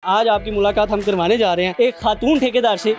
आज आपकी मुलाकात हम करवाने जा रहे हैं एक खातून ठेकेदार से।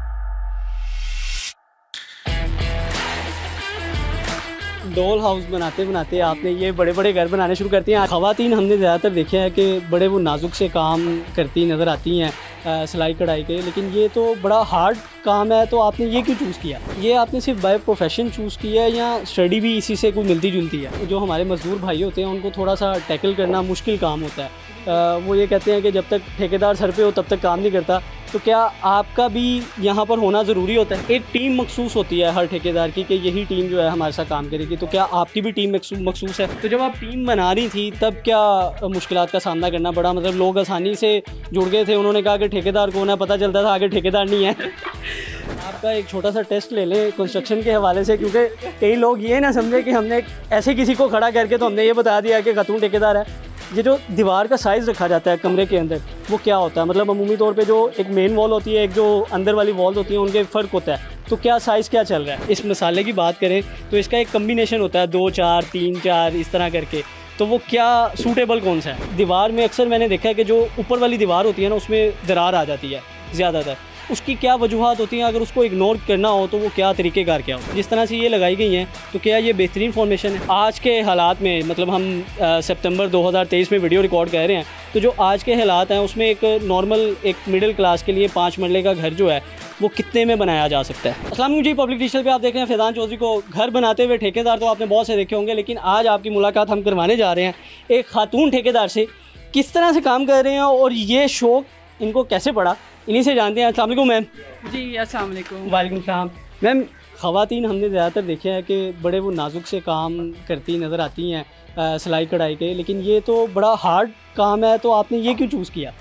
डॉल हाउस बनाते बनाते आपने ये बड़े बड़े घर बनाने शुरू करती हैं। ख़वातीन हमने ज़्यादातर देखे हैं कि बड़े वो नाजुक से काम करती नज़र आती हैं, सिलाई कढ़ाई के, लेकिन ये तो बड़ा हार्ड काम है। तो आपने ये क्यों चूज़ किया? ये आपने सिर्फ बाय प्रोफेशन चूज़ किया है या स्टडी भी इसी से कोई मिलती जुलती है? जो हमारे मजदूर भाई होते हैं उनको थोड़ा सा टैकल करना मुश्किल काम होता है। वो ये कहते हैं कि जब तक ठेकेदार सर पे हो तब तक काम नहीं करता। तो क्या आपका भी यहाँ पर होना ज़रूरी होता है? एक टीम मखसूस होती है हर ठेकेदार की कि यही टीम जो है हमारे साथ काम करेगी। तो क्या आपकी भी टीम मखसूस है? तो जब आप टीम बना रही थी तब क्या मुश्किलात का सामना करना पड़ा? मतलब लोग आसानी से जुड़ गए थे, उन्होंने कहा कि ठेकेदार कौन है, पता चलता था आगे ठेकेदार नहीं है। आपका एक छोटा सा टेस्ट ले लें कंस्ट्रक्शन के हवाले से, क्योंकि कई लोग ये ना समझे कि हमने ऐसे किसी को खड़ा करके तो हमने ये बता दिया कि खातून ठेकेदार है। ये जो दीवार का साइज़ रखा जाता है कमरे के अंदर, वो क्या होता है? मतलब अमूमी तौर पे जो एक मेन वॉल होती है, एक जो अंदर वाली वॉल होती है, उनके फ़र्क होता है। तो क्या साइज़ क्या चल रहा है? इस मसाले की बात करें तो इसका एक कम्बिनेशन होता है 2 4 3 4 इस तरह करके। तो वो क्या सूटेबल कौन सा है? दीवार में अक्सर मैंने देखा है कि जो ऊपर वाली दीवार होती है ना, उसमें दरार आ जाती है ज़्यादातर। उसकी क्या वजूहात होती हैं? अगर उसको इग्नोर करना हो तो वो क्या तरीक़ेकार क्या हो? जिस तरह से ये लगाई गई हैं, तो क्या ये बेहतरीन फॉर्मेशन है? आज के हालात में, मतलब हम सितंबर 2023 में वीडियो रिकॉर्ड कर रहे हैं, तो जो आज के हालात हैं उसमें एक नॉर्मल एक मिडिल क्लास के लिए 5 मरले का घर जो है वो कितने में बनाया जा सकता है? अस्सलाम वालेकुम जी, पब्लिक डिजिटल पे आप देख रहे हैं फैज़ान चौधरी को। घर बनाते हुए ठेकेदार तो आपने बहुत से देखे होंगे, लेकिन आज आपकी मुलाकात हम करवाने जा रहे हैं एक खातून ठेकेदार से। किस तरह से काम कर रहे हैं और ये शौक़ इनको कैसे पड़ा, इन्हीं से जानते हैं। अस्सलाम वालेकुम मैम। जी अस्सलाम वालेकुम। वालेकुम सलाम। मैम, ख़वातीन हमने ज़्यादातर देखे हैं कि बड़े वो नाजुक से काम करती नज़र आती हैं, सिलाई कढ़ाई के, लेकिन ये तो बड़ा हार्ड काम है। तो आपने ये क्यों चूज़ किया?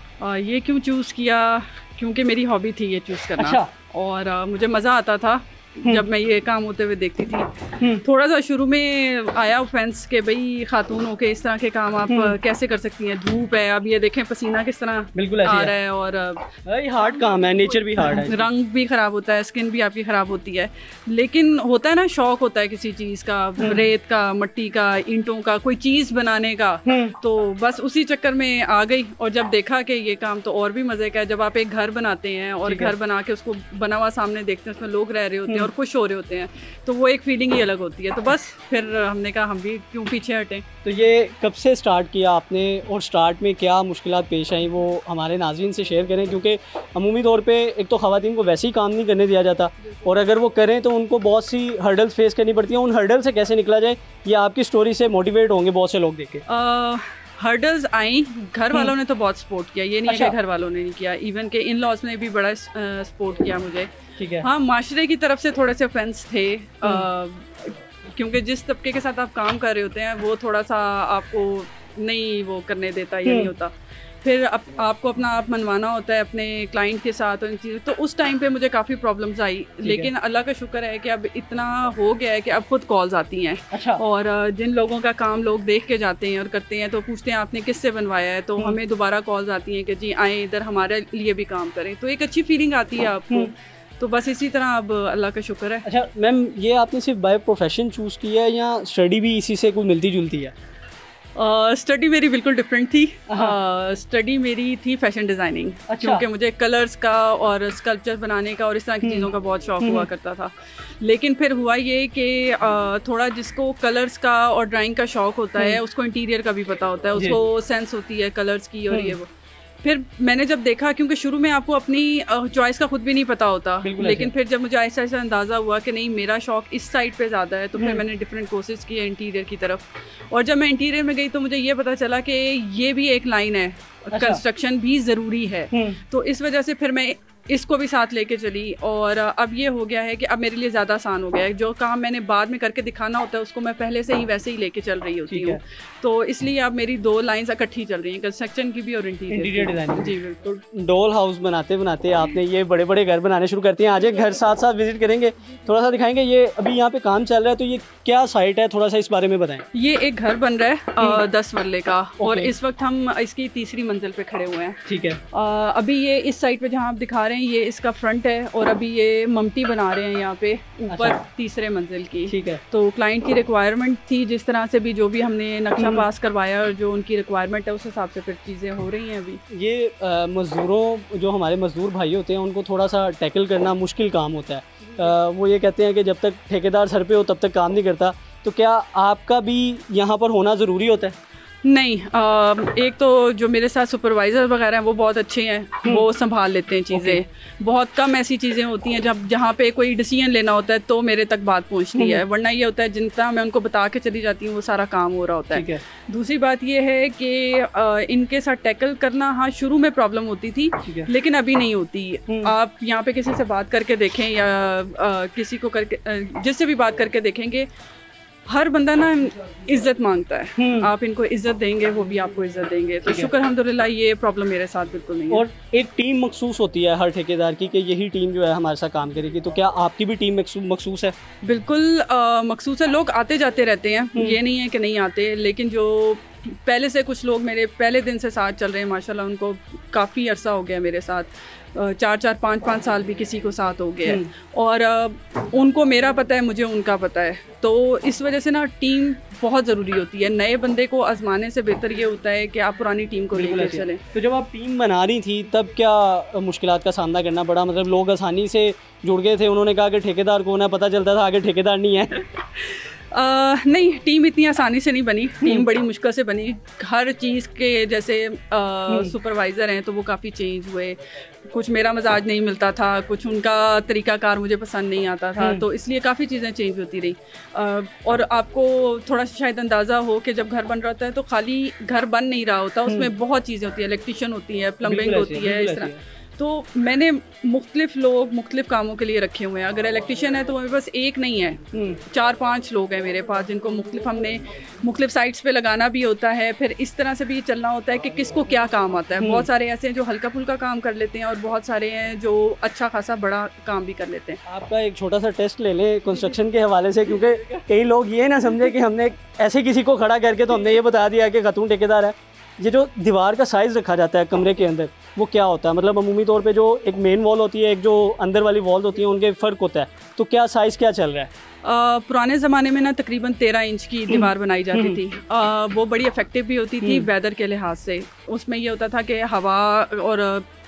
ये क्यों चूज़ किया? क्योंकि मेरी हॉबी थी ये चूज़ करना। अच्छा। और मुझे मज़ा आता था जब मैं ये काम होते हुए देखती थी। थोड़ा सा शुरू में आया ऑफेंस कि भाई खातून हो के इस तरह के काम आप कैसे कर सकती हैं, धूप है, अब ये देखें पसीना किस तरह बिल्कुल आ रहा है, और हार्ड काम है, नेचर भी हार्ड है, रंग भी ख़राब होता है, स्किन भी आपकी ख़राब होती है। लेकिन होता है ना, शौक़ होता है किसी चीज़ का, रेत का, मिट्टी का, ईंटों का, कोई चीज़ बनाने का। तो बस उसी चक्कर में आ गई। और जब देखा कि ये काम तो और भी मज़े का है, जब आप एक घर बनाते हैं और घर बना के उसको बना हुआ सामने देखते हैं, उसमें लोग रह रहे होते हैं और खुश हो रहे होते हैं, तो वो एक फीलिंग ही अलग होती है। तो बस फिर हमने कहा हम भी क्यों पीछे हटें। तो ये कब से स्टार्ट किया आपने और स्टार्ट में क्या मुश्किलात पेश आई वो हमारे नाज़रीन से शेयर करें, क्योंकि अमूमी तौर पे एक तो ख़वातीन को वैसे ही काम नहीं करने दिया जाता, और अगर वो करें तो उनको बहुत सी हर्डल्स फेस करनी पड़ती हैं। उन हर्डल से कैसे निकला जाए, ये आपकी स्टोरी से मोटिवेट होंगे बहुत से लोग देख के। हर्डल्स आई, घर वालों ने तो बहुत सपोर्ट किया, ये नहीं है कि घर वालों ने नहीं किया। इवन के इन लॉज ने भी बड़ा सपोर्ट किया मुझे। ठीक है। हाँ, माशरे की तरफ से थोड़े से ऑफेंस थे, क्योंकि जिस तबके के साथ आप काम कर रहे होते हैं वो थोड़ा सा आपको नहीं वो करने देता, ये नहीं होता। फिर आपको अपना आप मनवाना होता है अपने क्लाइंट के साथ और इन चीज़ें। तो उस टाइम पे मुझे काफ़ी प्रॉब्लम्स आई, लेकिन अल्लाह का शुक्र है कि अब इतना हो गया है कि अब खुद कॉल्स आती हैं। अच्छा। और जिन लोगों का काम लोग देख के जाते हैं और करते हैं, तो पूछते हैं आपने किससे बनवाया है, तो हमें दोबारा कॉल्स आती हैं कि जी आएँ इधर हमारे लिए भी काम करें। तो एक अच्छी फीलिंग आती है आपको। तो बस इसी तरह अब अल्लाह का शुक्र है। अच्छा मैम, ये आपने सिर्फ बाय प्रोफेशन चूज़ किया है या स्टडी भी इसी से कोई मिलती जुलती है? स्टडी मेरी बिल्कुल डिफरेंट थी। स्टडी मेरी थी फैशन डिज़ाइनिंग। अच्छा। क्योंकि मुझे कलर्स का और स्कल्पचर बनाने का और इस तरह की चीज़ों का बहुत शौक हुआ करता था। लेकिन फिर हुआ ये कि थोड़ा जिसको कलर्स का और ड्राइंग का शौक होता है, उसको इंटीरियर का भी पता होता है, उसको सेंस होती है कलर्स की और ये वो। फिर मैंने जब देखा, क्योंकि शुरू में आपको अपनी चॉइस का खुद भी नहीं पता होता, लेकिन फिर जब मुझे ऐसा ऐसा अंदाज़ा हुआ कि नहीं मेरा शौक इस साइड पे ज़्यादा है, तो फिर मैंने डिफरेंट कोर्सेज किए इंटीरियर की तरफ। और जब मैं इंटीरियर में गई तो मुझे ये पता चला कि ये भी एक लाइन है, कंस्ट्रक्शन भी ज़रूरी है। तो इस वजह से फिर मैं इसको भी साथ लेके चली, और अब ये हो गया है कि अब मेरे लिए ज़्यादा आसान हो गया है। जो काम मैंने बाद में करके दिखाना होता है उसको मैं पहले से ही वैसे ही लेके चल रही होती हूँ। तो इसलिए अब मेरी 2 लाइन्स इकट्ठी चल रही हैं, कंस्ट्रक्शन की भी और इंटीरियर डिज़ाइनिंग। जी बिल्कुल। तो डॉल हाउस बनाते बनाते आपने ये बड़े बड़े घर बनाने शुरू करती हैं। आज एक घर साथ साथ विजिट करेंगे, थोड़ा सा दिखाएंगे। ये अभी यहाँ पे काम चल रहा है, तो ये क्या साइट है, थोड़ा सा इस बारे में बताएं। ये एक घर बन रहा है 10 मरले का, और इस वक्त हम इसकी 3री मंजिल पे खड़े हुए हैं। ठीक है। अभी ये इस साइड पे जहाँ आप दिखा रहे हैं ये इसका फ्रंट है और अभी ये ममटी बना रहे हैं यहाँ पे ऊपर तीसरे मंजिल की। ठीक है। तो क्लाइंट की रिक्वायरमेंट थी, जिस तरह से भी जो भी हमने नक्शा पास करवाया और जो उनकी रिक्वायरमेंट है उस हिसाब से फिर चीज़ें हो रही हैं अभी। ये मज़दूरों, जो हमारे मज़दूर भाई होते हैं, उनको थोड़ा सा टैकल करना मुश्किल काम होता है। वो ये कहते हैं कि जब तक ठेकेदार सर पे हो तब तक काम नहीं करता, तो क्या आपका भी यहाँ पर होना ज़रूरी होता है? नहीं, एक तो जो मेरे साथ सुपरवाइज़र वगैरह हैं वो बहुत अच्छे हैं, वो संभाल लेते हैं चीज़ें। बहुत कम ऐसी चीज़ें होती हैं जहाँ पे कोई डिसीजन लेना होता है तो मेरे तक बात पहुँचती है, वरना ये होता है जितना मैं उनको बता के चली जाती हूँ वो सारा काम हो रहा होता है। दूसरी बात ये है कि इनके साथ टैकल करना, हाँ शुरू में प्रॉब्लम होती थी लेकिन अभी नहीं होती। आप यहाँ पे किसी से बात करके देखें या किसी को करके जिससे भी बात करके देखेंगे, हर बंदा ना इज्जत मांगता है। आप इनको इज्जत देंगे वो भी आपको इज्जत देंगे, तो शुक्र अल्हम्दुलिल्लाह ये प्रॉब्लम मेरे साथ बिल्कुल नहीं है। और एक टीम मखसूस होती है हर ठेकेदार की कि यही टीम जो है हमारे साथ काम करेगी, तो क्या आपकी भी टीम मखसूस है? बिल्कुल मखसूस है। लोग आते जाते रहते हैं, ये नहीं है कि नहीं आते, लेकिन जो पहले से कुछ लोग मेरे पहले दिन से साथ चल रहे हैं माशाल्लाह, उनको काफ़ी अरसा हो गया मेरे साथ, 4-4, 5-5 साल भी किसी को साथ हो गया है। और उनको मेरा पता है, मुझे उनका पता है, तो इस वजह से ना टीम बहुत ज़रूरी होती है। नए बंदे को आजमाने से बेहतर ये होता है कि आप पुरानी टीम को लेकर चलें। तो जब आप टीम बना रही थी तब क्या मुश्किलात का सामना करना पड़ा? मतलब लोग आसानी से जुड़ गए थे, उन्होंने कहा कि ठेकेदार कौन है, पता चलता था आगे ठेकेदार नहीं है? नहीं, टीम इतनी आसानी से नहीं बनी, टीम बड़ी मुश्किल से बनी। हर चीज़ के जैसे सुपरवाइज़र हैं तो वो काफ़ी चेंज हुए, कुछ मेरा मजाज नहीं मिलता था, कुछ उनका तरीक़ाकार मुझे पसंद नहीं आता था, तो इसलिए काफ़ी चीज़ें चेंज होती रही। और आपको थोड़ा सा शायद अंदाज़ा हो कि जब घर बन रहा होता है तो खाली घर बन नहीं रहा होता, उसमें बहुत चीज़ें होती है, इलेक्ट्रिशियन होती है, प्लम्बिंग होती है, इस तरह। तो मैंने मुख्तलिफ लोग मुख्तलिफ कामों के लिए रखे हुए हैं। अगर इलेक्ट्रिशियन है तो मेरे पास एक नहीं है, 4-5 लोग हैं मेरे पास, जिनको हमने मुख्तलिफ साइट्स पे लगाना भी होता है। फिर इस तरह से भी चलना होता है कि किसको क्या काम आता है। बहुत सारे ऐसे हैं जो हल्का फुल्का काम कर लेते हैं और बहुत सारे हैं जो अच्छा खासा बड़ा काम भी कर लेते हैं। आपका एक छोटा सा टेस्ट ले लें कंस्ट्रक्शन के हवाले से, क्योंकि कई लोग ये ना समझे कि हमने ऐसे किसी को खड़ा करके तो हमने ये बता दिया कि खातून ठेकेदार है। ये जो दीवार का साइज़ रखा जाता है कमरे के अंदर, वो क्या होता है? मतलब अमूमी तौर पे जो एक मेन वॉल होती है, एक जो अंदर वाली वॉल होती है, उनके फ़र्क होता है, तो क्या साइज़ क्या चल रहा है? पुराने ज़माने में ना तकरीबन 13 इंच की दीवार बनाई जाती थी। वो बड़ी इफ़ेक्टिव भी होती थी वेदर के लिहाज से। उसमें ये होता था कि हवा और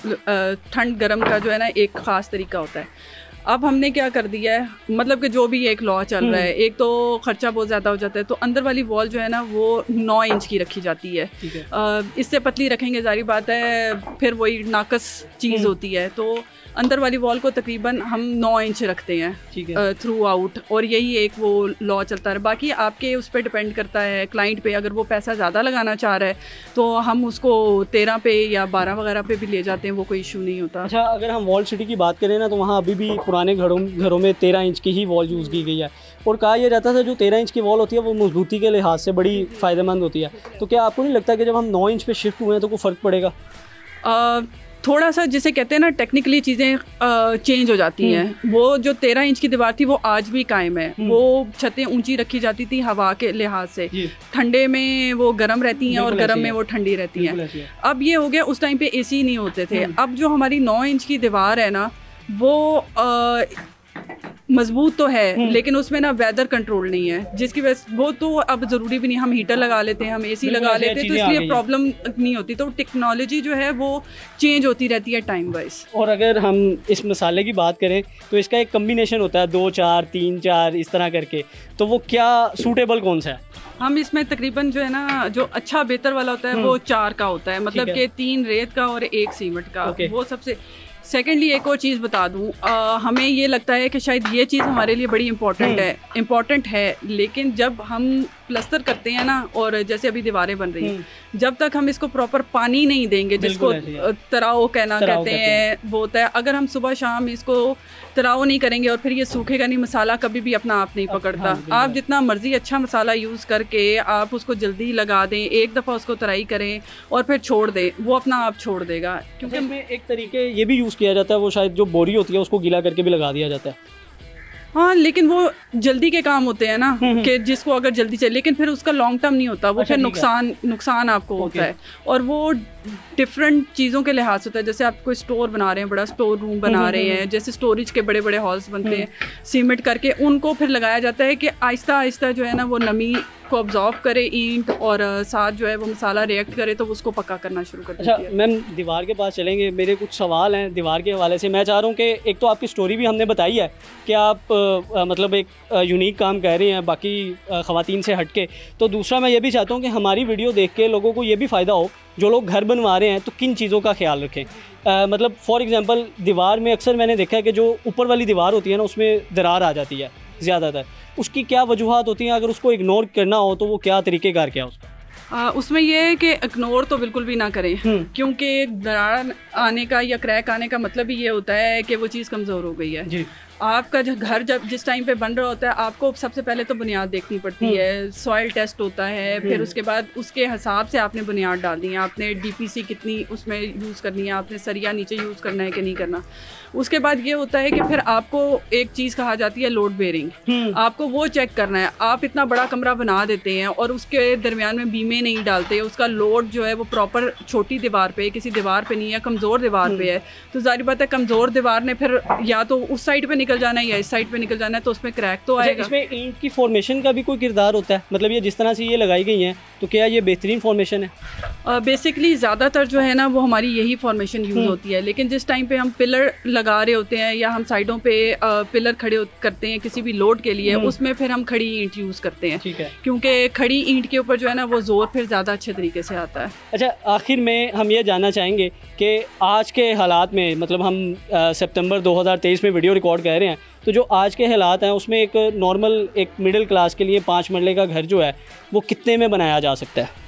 ठंड गर्म का जो है ना एक ख़ास तरीका होता है। अब हमने क्या कर दिया है, मतलब कि जो भी एक लॉ चल रहा है, एक तो ख़र्चा बहुत ज़्यादा हो जाता है, तो अंदर वाली वॉल जो है ना वो 9 इंच की रखी जाती है। इससे पतली रखेंगे जारी बात है फिर वही नाकस चीज़ होती है, तो अंदर वाली वॉल को तकरीबन हम 9 इंच रखते हैं थ्रू आउट, और यही एक वो लॉ चलता है। बाकी आपके उस पर डिपेंड करता है क्लाइंट पे, अगर वो पैसा ज़्यादा लगाना चाह रहा है तो हम उसको 13 पे या 12 वगैरह पे भी ले जाते हैं, वो कोई इशू नहीं होता। अच्छा, अगर हम वॉल सिटी की बात करें ना, तो वहाँ अभी भी पुराने घरों में 13 इंच की ही वॉल यूज़ की गई है, और कहा यह जाता था जो 13 इंच की वॉल होती है वो मजबूती के लिहाज से बड़ी फ़ायदेमंद होती है। तो क्या आपको नहीं लगता कि जब हम 9 इंच पे शिफ्ट हुए हैं तो कोई फ़र्क पड़ेगा? थोड़ा सा जिसे कहते हैं ना टेक्निकली चीज़ें चेंज हो जाती हैं। वो जो 13 इंच की दीवार थी वो आज भी कायम है। वो छतें ऊंची रखी जाती थी हवा के लिहाज से, ठंडे में वो गर्म रहती हैं और गर्म में वो ठंडी रहती हैं। अब ये हो गया, उस टाइम पे एसी नहीं होते थे। अब जो हमारी 9 इंच की दीवार है ना वो मजबूत तो है लेकिन उसमें ना वेदर कंट्रोल नहीं है, जिसकी वजह से वो तो अब ज़रूरी भी नहीं, हम हीटर लगा लेते हैं, हम एसी लगा लेते हैं, तो इसलिए प्रॉब्लम नहीं होती। तो टेक्नोलॉजी जो है वो चेंज होती रहती है टाइम वाइज। और अगर हम इस मसाले की बात करें तो इसका एक कम्बिनेशन होता है 2-4, 3-4 इस तरह करके, तो वो क्या सूटेबल कौन सा है? हम इसमें तकरीबन जो है ना जो अच्छा बेहतर वाला होता है वो 4 का होता है, मतलब कि 3 रेत का और 1 सीमेंट का, वो सबसे। सेकेंडली एक और चीज़ बता दूं, हमें ये लगता है कि शायद ये चीज़ हमारे लिए बड़ी इम्पॉर्टेंट है, लेकिन जब हम प्लस्तर करते हैं ना, और जैसे अभी दीवारें बन रही हैं, जब तक हम इसको प्रॉपर पानी नहीं देंगे, जिसको तराव कहते हैं, वो होता है। अगर हम सुबह शाम इसको तराव नहीं करेंगे और फिर ये सूखेगा नहीं, मसाला कभी भी अपना आप नहीं पकड़ता। आप जितना मर्जी अच्छा मसाला यूज़ करके आप उसको जल्दी लगा दें, एक दफ़ा उसको तराई करें और फिर छोड़ दें, वो अपना आप छोड़ देगा। क्योंकि इसमें एक तरीके ये भी यूज़ किया जाता है, वो शायद जो बोरी होती है उसको गीला करके भी लगा दिया जाता है। हाँ, लेकिन वो जल्दी के काम होते हैं ना कि जिसको अगर जल्दी चाहिए, लेकिन फिर उसका लॉन्ग टर्म नहीं होता, वो फिर नुकसान आपको होता है। और वो डिफरेंट चीज़ों के लिहाज से होता है। जैसे आप कोई स्टोर बना रहे हैं, बड़ा स्टोर रूम बना रहे हैं, जैसे स्टोरेज के बड़े बड़े हॉल्स बनते हैं सीमेंट करके, उनको फिर लगाया जाता है कि आहिस्ता आहिस्ता जो है ना वो नमी को ऑब्जॉर्व करे ईंट, और साथ जो है वो मसाला रिएक्ट करे तो उसको पक्का करना शुरू कर देती है। अच्छा मैम, दीवार के पास चलेंगे, मेरे कुछ सवाल हैं दीवार के हवाले से। मैं चाह रहा हूँ कि एक तो आपकी स्टोरी भी हमने बताई है कि आप मतलब एक यूनिक काम कर रहे हैं बाकी ख़वातीन से हट के, तो दूसरा मैं ये भी चाहता हूँ कि हमारी वीडियो देख के लोगों को ये भी फ़ायदा हो, जो लोग घर बनवा रहे हैं तो किन चीज़ों का ख्याल रखें। मतलब फॉर एग्ज़ाम्पल दीवार में अक्सर मैंने देखा है कि जो ऊपर वाली दीवार होती है ना उसमें दरार आ जाती है ज़्यादातर, उसकी क्या वजूहत होती हैं? अगर उसको इग्नोर करना हो तो वो क्या तरीक़ेकार क्या उसका? उसमें यह है कि इग्नोर तो बिल्कुल भी ना करें, क्योंकि दरार आने का या क्रैक आने का मतलब ही ये होता है कि वो चीज़ कमज़ोर हो गई है जी। आपका जो घर जब जिस टाइम पे बन रहा होता है, आपको सबसे पहले तो बुनियाद देखनी पड़ती है, सॉइल टेस्ट होता है, फिर उसके बाद उसके हिसाब से आपने बुनियाद डालनी है, आपने डीपीसी कितनी उसमें यूज़ करनी है, आपने सरिया नीचे यूज़ करना है कि नहीं करना। उसके बाद ये होता है कि फिर आपको एक चीज़ कहा जाती है लोड बेयरिंग, आपको वो चेक करना है। आप इतना बड़ा कमरा बना देते हैं और उसके दरमियान में बीमें नहीं डालते, उसका लोड जो है वो प्रॉपर छोटी दीवार पे, किसी दीवार पे नहीं है, कमज़ोर दीवार पे है, तो जाहिर बात है कमज़ोर दीवार ने फिर या तो उस साइड पे निकल जाना है या इस साइड पे निकल जाना है, तो उसमें क्रैक तो आएगा। इसमें ईंट की फॉर्मेशन का भी कोई किरदार होता है? मतलब ये जिस तरह से ये लगाई गई हैं तो क्या ये बेहतरीन फॉर्मेशन है? बेसिकली ज़्यादातर जो है ना वो हमारी यही फॉर्मेशन यूज़ होती है, लेकिन जिस टाइम पे हम पिलर लगा रहे होते हैं या हम साइडों पे पिलर खड़े करते हैं किसी भी लोड के लिए, उसमें फिर हम खड़ी ईंट यूज़ करते हैं, ठीक है, क्योंकि खड़ी ईंट के ऊपर जो है ना वो जोर फिर ज़्यादा अच्छे तरीके से आता है। अच्छा, आखिर में हम ये जानना चाहेंगे कि आज के हालात में, मतलब हम सितंबर 2023 में वीडियो रिकॉर्ड कर रहे हैं, तो जो आज के हालात हैं उसमें एक नॉर्मल एक मिडिल क्लास के लिए 5 मरले का घर जो है वो कितने में बनाया जा सकता है?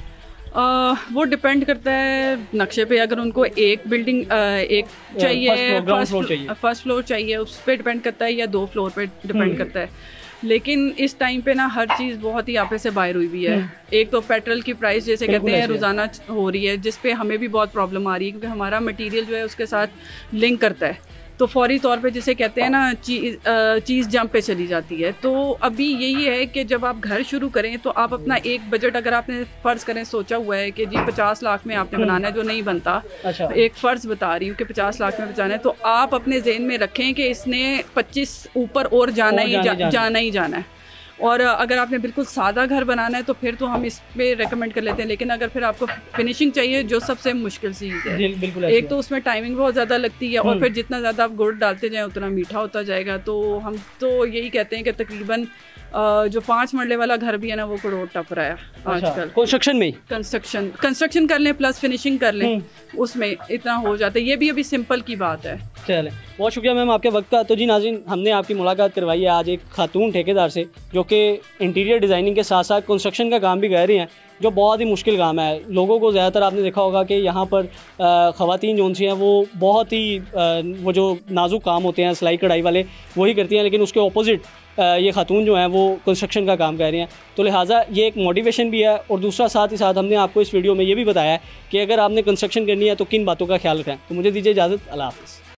वो डिपेंड करता है नक्शे पे। अगर उनको एक बिल्डिंग एक चाहिए, फर्स्ट फ्लोर चाहिए, उस पर डिपेंड करता है, या 2 फ्लोर पे डिपेंड करता है। लेकिन इस टाइम पे ना हर चीज़ बहुत ही आपे से बाहर हुई हुई है। एक तो पेट्रोल की प्राइस जैसे कहते हैं रोज़ाना हो रही है, जिस पे हमें भी बहुत प्रॉब्लम आ रही है, क्योंकि हमारा मटेरियल जो है उसके साथ लिंक करता है, तो फौरी तौर पे जिसे कहते हैं ना चीज़ जंप पे चली जाती है। तो अभी यही है कि जब आप घर शुरू करें तो आप अपना एक बजट, अगर आपने फ़र्ज़ करें सोचा हुआ है कि जी 50 लाख में आपने बनाना है, जो नहीं बनता, अच्छा, एक फ़र्ज़ बता रही हूँ कि 50 लाख में बचाना है, तो आप अपने ज़हन में रखें कि इसने 25 ऊपर और जाना ही जाना है। और अगर आपने बिल्कुल सादा घर बनाना है तो फिर तो हम इस पे रेकमेंड कर लेते हैं, लेकिन अगर फिर आपको फिनिशिंग चाहिए, जो सबसे मुश्किल चीज़ है, एक तो उसमें टाइमिंग बहुत ज़्यादा लगती है, और फिर जितना ज़्यादा आप गुड़ डालते जाएं उतना मीठा होता जाएगा। तो हम तो यही कहते हैं कि तकरीबन जो 5 मरले वाला घर भी है ना वो करोड़ टप रहा है आजकल। कंस्ट्रक्शन में कंस्ट्रक्शन कर लें प्लस फिनिशिंग कर लें, उसमें इतना हो जाता है। ये भी अभी सिंपल की बात है। चले, बहुत शुक्रिया मैम आपके वक्त का। तो जी नाज़रीन, हमने आपकी मुलाकात करवाई है आज एक खातून ठेकेदार से, जो कि इंटीरियर डिज़ाइनिंग के साथ साथ कंस्ट्रक्शन का काम भी कर रही हैं, जो बहुत ही मुश्किल काम है। लोगों को ज़्यादातर आपने देखा होगा कि यहाँ पर ख़वातीन जो सी हैं वो बहुत ही वो जो नाजुक काम होते हैं सिलाई कढ़ाई वाले वही करती हैं, लेकिन उसके ऑपोजिट ये खातून जो हैं वो कंस्ट्रक्शन का काम कर रही हैं। तो लिहाजा ये एक मोटिवेशन भी है, और दूसरा साथ ही साथ हमने आपको इस वीडियो में ये भी बताया है कि अगर आपने कंस्ट्रक्शन करनी है तो किन बातों का ख्याल रखें। तो मुझे दीजिए इजाज़त, अल्लाह हाफ़िज़।